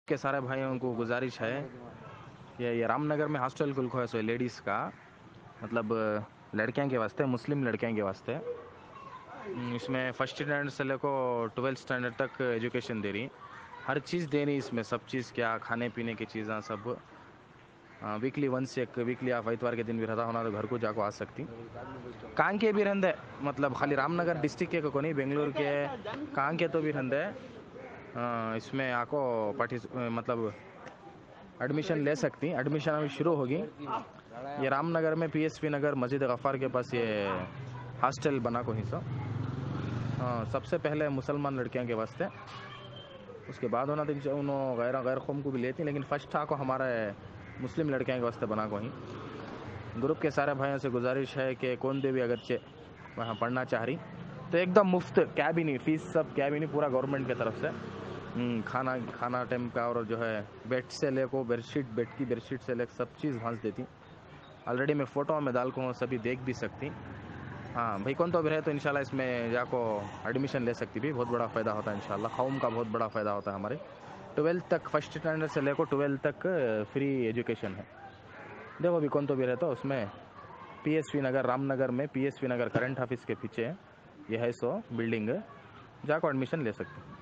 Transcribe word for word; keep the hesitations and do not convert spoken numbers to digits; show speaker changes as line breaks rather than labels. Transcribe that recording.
के सारे भाइयों को गुजारिश है कि ये रामनगर में हॉस्टल खुल है सो लेडीज़ का मतलब लड़कियां के वास्ते, मुस्लिम लड़कियां के वास्ते। इसमें फर्स्ट स्टैंडर्ड से लेकर ट्वेल्थ स्टैंडर्ड तक एजुकेशन दे रही, हर चीज़ दे रही इसमें, सब चीज़ क्या खाने पीने की चीज़ें सब। वीकली वंस एक वीकली आप इतवार के दिन भी रहता होना तो घर को जाको आ सकती। कांग के भी रहंदे मतलब खाली रामनगर डिस्ट्रिक्ट के को नहीं, बेंगलुरु के कांग के तो भी रहंदे। इसमें आको पार्टिस मतलब एडमिशन ले सकती। एडमिशन अभी शुरू होगी। ये रामनगर में पीएसपी नगर मस्जिद गफ़ार के पास ये हॉस्टल बना को ही सो। हाँ, सबसे पहले मुसलमान लड़कियों के वास्ते, उसके बाद होना तो उन्होंने गैर गैर कौम को भी लेती, लेकिन फर्स्ट था को हमारे मुस्लिम लड़कियों के वास्ते बना को ही। ग्रुप के सारे भाइयों से गुजारिश है कि कौन भी अगर चे वहाँ पढ़ना चाह रही तो एकदम मुफ्त, क्या भी नहीं, फीस सब क्या भी नहीं, पूरा गवर्नमेंट की तरफ से। खाना खाना टाइम का, और जो है बेड से लेको बेडशीट, बेड की बेडशीट से लेकर सब चीज़ भांस देती। ऑलरेडी मैं फ़ोटो में डाल को सभी देख भी सकती। हाँ भाई, कौन तो भी रहे तो इंशाल्लाह इसमें जाको एडमिशन ले सकती भी, बहुत बड़ा फ़ायदा होता है इंशाल्लाह। कौम का बहुत बड़ा फ़ायदा होता है हमारे। ट्वेल्थ तक, फर्स्ट स्टैंडर्ड से लेकर ट्वेल्थ तक फ्री एजुकेशन है। देखो अभी कौन तो भी रहता उसमें पीएसपी नगर, रामनगर में पीएसपी नगर करंट ऑफिस के पीछे ये है सो बिल्डिंग, जाको एडमिशन ले सकते।